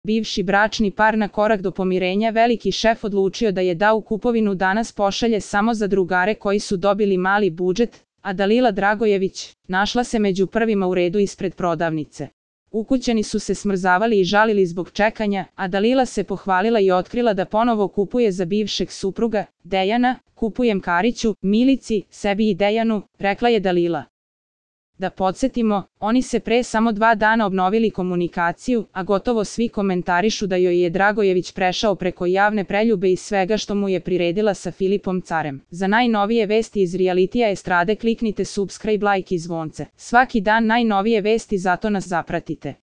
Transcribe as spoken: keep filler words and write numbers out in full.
Bivši bračni par na korak do pomirenja, veliki šef odlučio da je da u kupovinu danas pošalje samo za drugare koji su dobili mali budžet, a Dalila Dragojević našla se među prvima u redu ispred prodavnice. Ukućani su se smrzavali i žalili zbog čekanja, a Dalila se pohvalila i otkrila da ponovo kupuje za bivšeg supruga, Dejana. Kupujem Kariću, Milici, sebi i Dejanu, rekla je Dalila. Da podsjetimo, oni se pre samo dva dana obnovili komunikaciju, a gotovo svi komentarišu da joj je Dragojević prešao preko javne preljube i svega što mu je priredila sa Filipom Carem. Za najnovije vesti iz realitija estrade kliknite subscribe, like i zvonce. Svaki dan najnovije vesti, zato nas zapratite.